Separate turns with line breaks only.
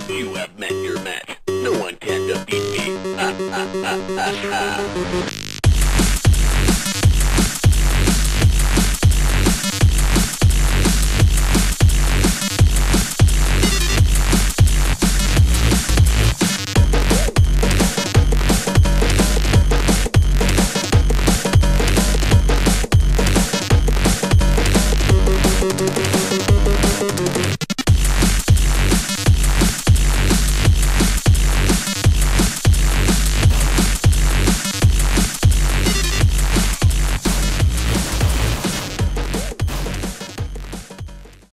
You have met your match. No one can defeat me. Ha ha ha ha ha.